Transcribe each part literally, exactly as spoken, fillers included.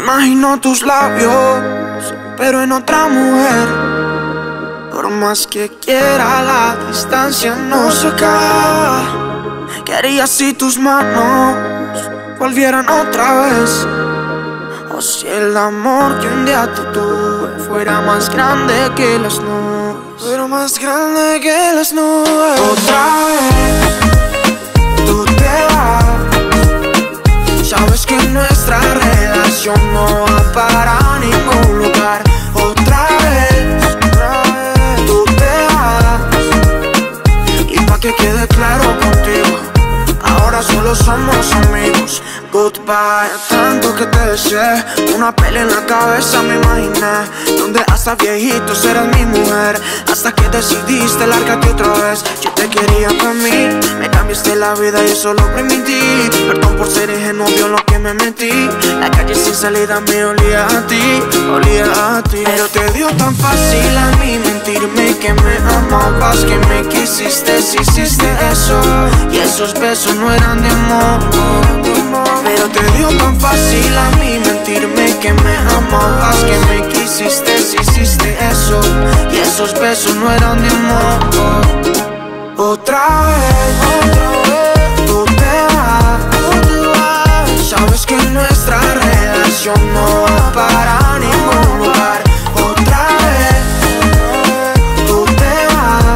Imagino tus labios, pero en otra mujer. Por más que quiera, la distancia no se acaba. ¿Qué harías si tus manos volvieran otra vez? O si el amor que un día te tuve fuera más grande que las nubes, fuera más grande que las nubes. Otra vez tú te vas. Sabes que nuestra relación no va para ningún lugar. Otra vez, otra vez tú te vas. Y pa' que quede claro contigo, ahora solo somos amigos. Goodbye. Tanto que te deseé, una pelea en la cabeza me imaginé, donde hasta viejitos eras mi mujer. Hasta que decidiste largarte otra vez. Yo te quería para mí, me cambiaste la vida y eso lo permití. Perdón por ser ingenuo, vio lo que me metí. La calle sin salida me olía a ti, olía a ti. Pero te dio tan fácil a mí mentirme que me amabas, que me quisiste, si hiciste eso. Y esos besos no eran de amor. Pero te dio tan fácil a mí mentirme que me amabas, que me quisiste, si hiciste eso. Y esos besos no eran de amor. Otra vez, otra vez tú te vas. Sabes que nuestra relación no va para ningún lugar. Otra vez tú te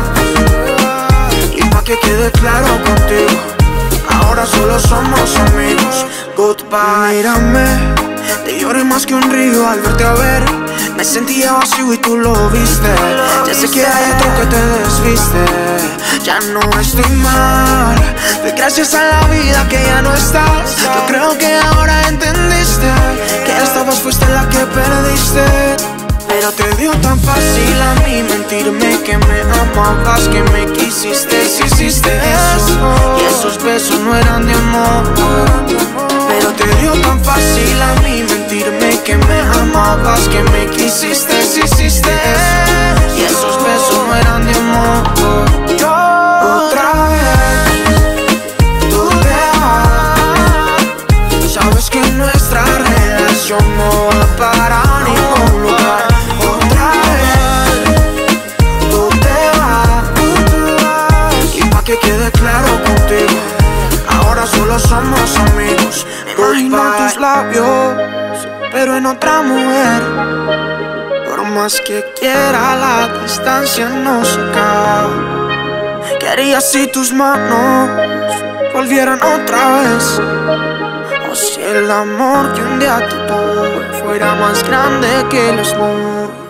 vas. Y pa' que quede claro contigo, ahora solo somos amigos. Goodbye. Mírame, te lloré más que un río al verte a ver. Me sentía vacío y tú lo viste. Ya sé que hay otro que te desviste. Ya no estoy mal, doy gracias a la vida que ya no estás. Yo creo que ahora entendiste que esta vez fuiste la que perdiste. Pero te dio tan fácil a mí mentirme que me amabas, que me quisiste, si hiciste eso. Y esos besos no eran de amor. Pero te dio tan fácil a mí mentirme que me amabas, que me quisiste, si hiciste eso. Y esos besos no eran de amor. Otra vez tú te vas. Sabes que nuestra relación no va para ningún lugar. Otra vez tú te vas. Y pa' que quede claro contigo, ahora solo somos amigos. Imagino tus labios, pero en otra mujer. Por más que quiera, la distancia no se acaba. ¿Qué harías si tus manos volvieran otra vez? O si el amor que un día te tuve fuera más grande que las nubes.